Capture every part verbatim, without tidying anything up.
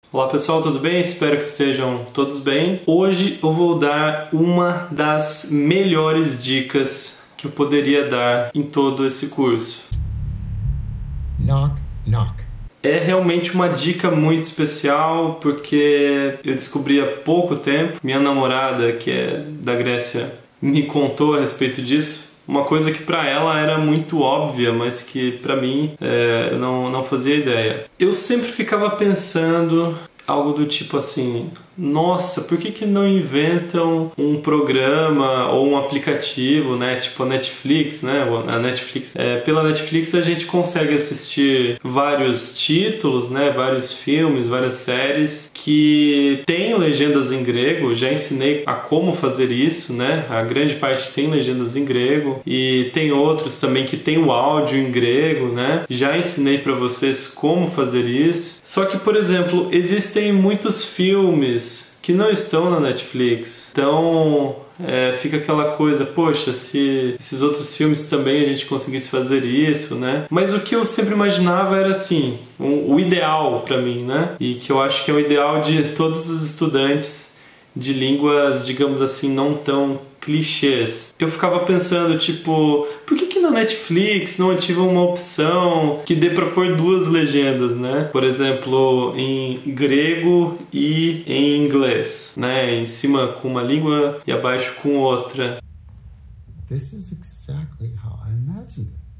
Olá pessoal, tudo bem? Espero que estejam todos bem. Hoje eu vou dar uma das melhores dicas que eu poderia dar em todo esse curso. Knock, knock. É realmente uma dica muito especial porque eu descobri há pouco tempo, minha namorada, que é da Grécia, me contou a respeito disso. Uma coisa que para ela era muito óbvia, mas que para mim é, eu não, não fazia ideia. Eu sempre ficava pensando algo do tipo assim: nossa, por que que não inventam um programa ou um aplicativo, né, tipo a Netflix, né, a Netflix, é, pela Netflix a gente consegue assistir vários títulos, né, vários filmes, várias séries que tem legendas em grego. Já ensinei a como fazer isso, né, a grande parte tem legendas em grego e tem outros também que tem o áudio em grego, né, já ensinei para vocês como fazer isso. Só que, por exemplo, existem muitos filmes que não estão na Netflix, então é, fica aquela coisa, poxa, se esses outros filmes também a gente conseguisse fazer isso, né? Mas o que eu sempre imaginava era assim, um, o ideal para mim, né? E que eu acho que é o ideal de todos os estudantes de línguas, digamos assim, não tão clichês. Eu ficava pensando, tipo, por que que na Netflix não ativa uma opção que dê para pôr duas legendas, né? Por exemplo, em grego e em inglês, né? Em cima com uma língua e abaixo com outra. This is exactly how I imagined it.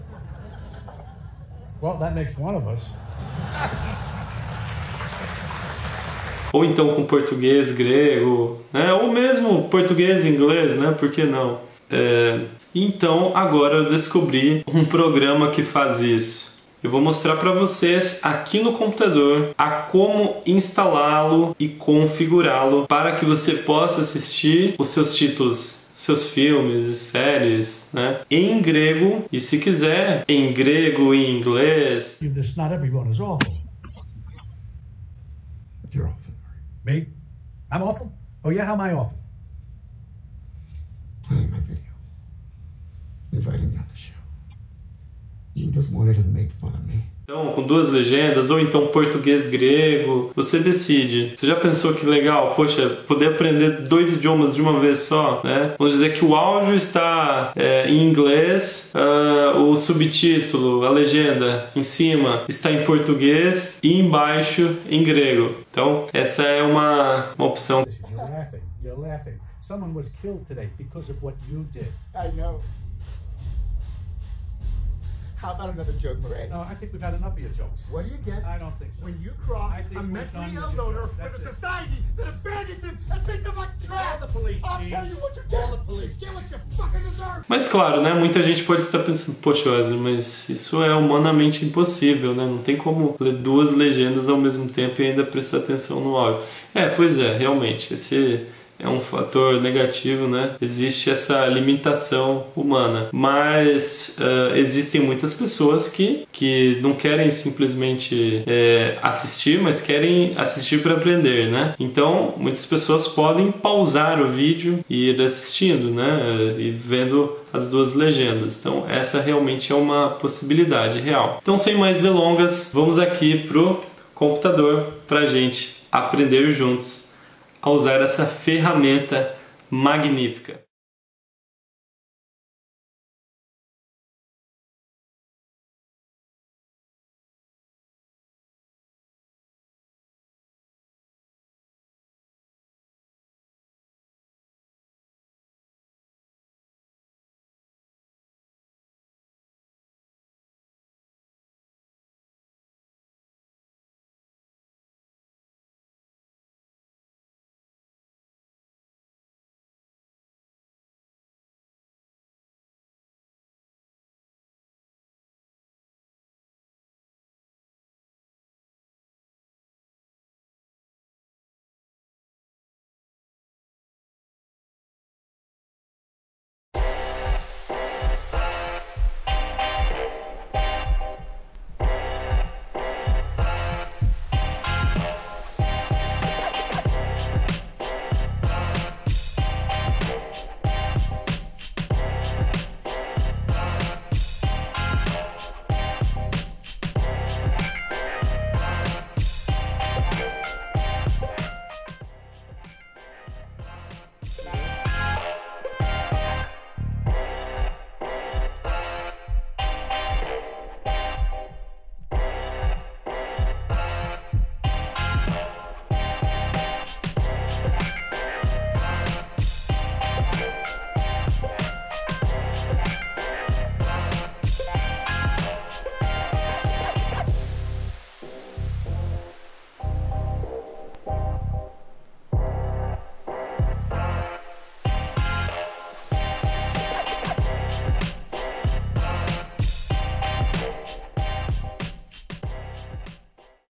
Well, that makes one of us. Ou então com português, grego, né? Ou mesmo português e inglês, né? Por que não? É... Então agora eu descobri um programa que faz isso. Eu vou mostrar para vocês aqui no computador a como instalá-lo e configurá-lo para que você possa assistir os seus títulos, seus filmes e séries, né, em grego e, se quiser, em grego e inglês. This, not everyone is awful. You're awful. Me? I'm awful? Oh yeah, how am I awful? Playing my video. Inviting me on the show. You just wanted to make fun of me. Então, com duas legendas, ou então português grego, você decide. Você já pensou que legal, poxa, poder aprender dois idiomas de uma vez só, né? Vamos dizer que o áudio está é, em inglês, uh, o subtítulo, a legenda em cima está em português e embaixo em grego. Então, essa é uma, uma opção. You're laughing. You're laughing. Someone was killed today because of what you did. I know. How about another joke, Murray? No, I think we've had enough of your jokes. What do you get? I don't think so. When you cross I think a we're mentally done ill with you, loner Joe. That's with a it. society that abandons him and treats him like trash! Call the police, I'll Gene. tell you what you get! Call the police! Get what you fucking deserve! Mas claro, né, muita gente pode estar pensando, poxa, Wesley, mas isso é humanamente impossível, né? Não tem como ler duas legendas ao mesmo tempo e ainda prestar atenção no áudio. É, pois é, realmente, esse é um fator negativo, né? Existe essa limitação humana, mas uh, existem muitas pessoas que, que não querem simplesmente é, assistir, mas querem assistir para aprender, né? Então, muitas pessoas podem pausar o vídeo e ir assistindo, né? E vendo as duas legendas. Então, essa realmente é uma possibilidade real. Então, sem mais delongas, vamos aqui pro computador pra gente aprender juntos a usar essa ferramenta magnífica.